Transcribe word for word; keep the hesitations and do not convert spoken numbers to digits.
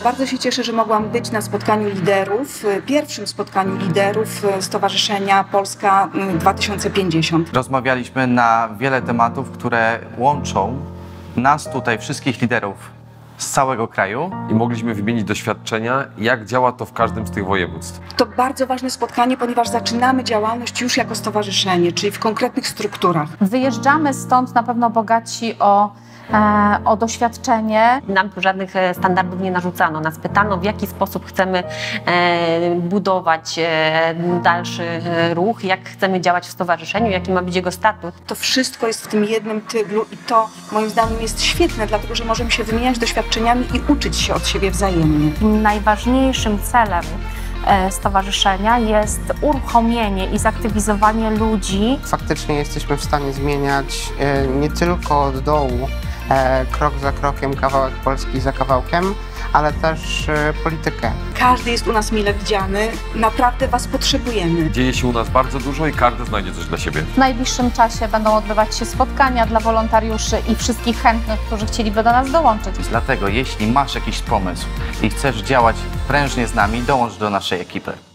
Bardzo się cieszę, że mogłam być na spotkaniu liderów, pierwszym spotkaniu liderów Stowarzyszenia Polska dwa tysiące pięćdziesiąt. Rozmawialiśmy na wiele tematów, które łączą nas tutaj, wszystkich liderów z całego kraju. I mogliśmy wymienić doświadczenia, jak działa to w każdym z tych województw. To bardzo ważne spotkanie, ponieważ zaczynamy działalność już jako stowarzyszenie, czyli w konkretnych strukturach. Wyjeżdżamy stąd na pewno bogaci o, e, o doświadczenie. Nam tu żadnych standardów nie narzucano. Nas pytano, w jaki sposób chcemy e, budować e, dalszy ruch, jak chcemy działać w stowarzyszeniu, jaki ma być jego statut. To wszystko jest w tym jednym tyglu i to moim zdaniem jest świetne, dlatego że możemy się wymieniać doświadczeniami i uczyć się od siebie wzajemnie. Najważniejszym celem stowarzyszenia jest uruchomienie i zaktywizowanie ludzi. Faktycznie jesteśmy w stanie zmieniać nie tylko od dołu, krok za krokiem, kawałek Polski za kawałkiem, ale też politykę. Każdy jest u nas mile widziany, naprawdę Was potrzebujemy. Dzieje się u nas bardzo dużo i każdy znajdzie coś dla siebie. W najbliższym czasie będą odbywać się spotkania dla wolontariuszy i wszystkich chętnych, którzy chcieliby do nas dołączyć. Dlatego jeśli masz jakiś pomysł i chcesz działać prężnie z nami, dołącz do naszej ekipy.